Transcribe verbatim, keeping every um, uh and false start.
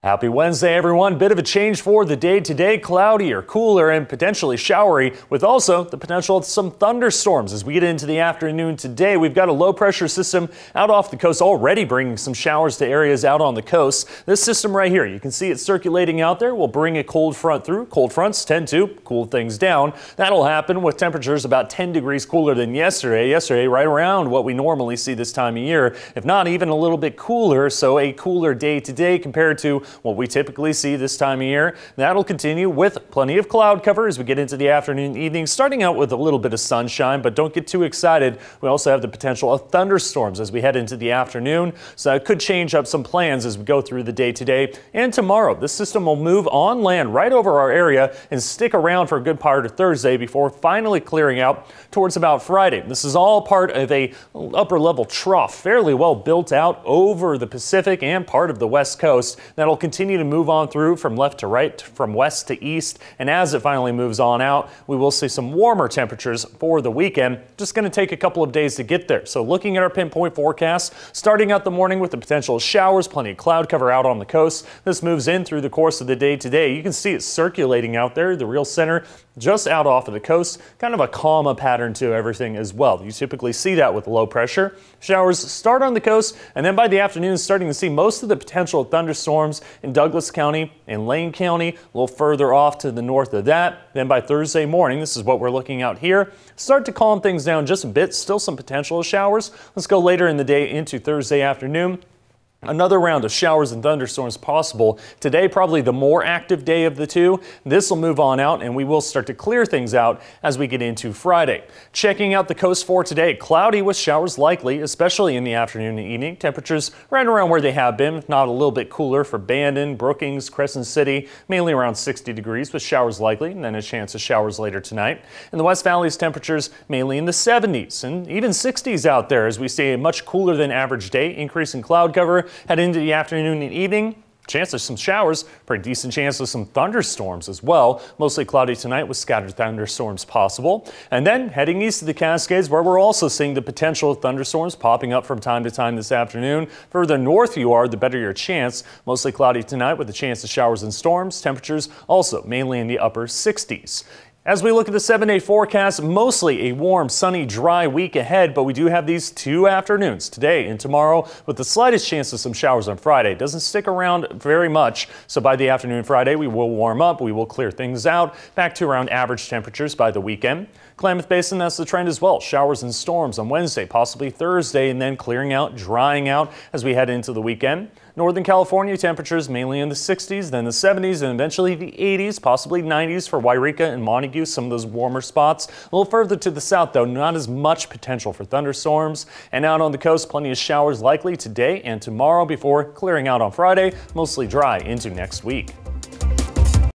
Happy Wednesday, everyone. Bit of a change for the day today. Cloudier, cooler, and potentially showery, with also the potential of some thunderstorms as we get into the afternoon today. We've got a low pressure system out off the coast already bringing some showers to areas out on the coast. This system right here, you can see it circulating out there, will bring a cold front through. Cold fronts tend to cool things down. That'll happen with temperatures about ten degrees cooler than yesterday. Yesterday, right around what we normally see this time of year, if not even a little bit cooler. So a cooler day today compared to what we typically see this time of year. That'll continue with plenty of cloud cover as we get into the afternoon, evening, starting out with a little bit of sunshine, but don't get too excited. We also have the potential of thunderstorms as we head into the afternoon, so it could change up some plans as we go through the day today and tomorrow. This system will move on land right over our area and stick around for a good part of Thursday before finally clearing out towards about Friday. This is all part of a upper level trough, fairly well built out over the Pacific and part of the West Coast. That'll continue to move on through from left to right, from west to east, and as it finally moves on out, we will see some warmer temperatures for the weekend. Just going to take a couple of days to get there. So looking at our pinpoint forecast, starting out the morning with the potential showers, plenty of cloud cover out on the coast. This moves in through the course of the day today. You can see it circulating out there, the real center just out off of the coast, kind of a calm pattern to everything as well. You typically see that with low pressure. Showers start on the coast, and then by the afternoon starting to see most of the potential thunderstorms in Douglas County and Lane County, a little further off to the north of that. Then by Thursday morning, this is what we're looking out here, start to calm things down just a bit, still some potential of showers. Let's go later in the day into Thursday afternoon. Another round of showers and thunderstorms possible. Today, probably the more active day of the two. This will move on out and we will start to clear things out as we get into Friday. Checking out the coast for today, cloudy with showers likely, especially in the afternoon and evening. Temperatures right around where they have been, if not a little bit cooler for Bandon, Brookings, Crescent City, mainly around sixty degrees with showers likely, and then a chance of showers later tonight. In the West Valley's temperatures mainly in the seventies and even sixties out there as we see a much cooler than average day, increase in cloud cover. Head into the afternoon and evening, chance of some showers, pretty decent chance of some thunderstorms as well. Mostly cloudy tonight with scattered thunderstorms possible. And then heading east to the Cascades, where we're also seeing the potential of thunderstorms popping up from time to time this afternoon. Further north you are, the better your chance. Mostly cloudy tonight with a chance of showers and storms. Temperatures also mainly in the upper sixties. As we look at the seven-day forecast, mostly a warm, sunny, dry week ahead, but we do have these two afternoons, today and tomorrow, with the slightest chance of some showers on Friday. It doesn't stick around very much, so by the afternoon Friday, we will warm up, we will clear things out, back to around average temperatures by the weekend. Klamath Basin, that's the trend as well. Showers and storms on Wednesday, possibly Thursday, and then clearing out, drying out as we head into the weekend. Northern California temperatures mainly in the sixties, then the seventies, and eventually the eighties, possibly nineties for Wairika and Montague, some of those warmer spots. A little further to the south, though, not as much potential for thunderstorms. And out on the coast, plenty of showers likely today and tomorrow before clearing out on Friday, mostly dry into next week.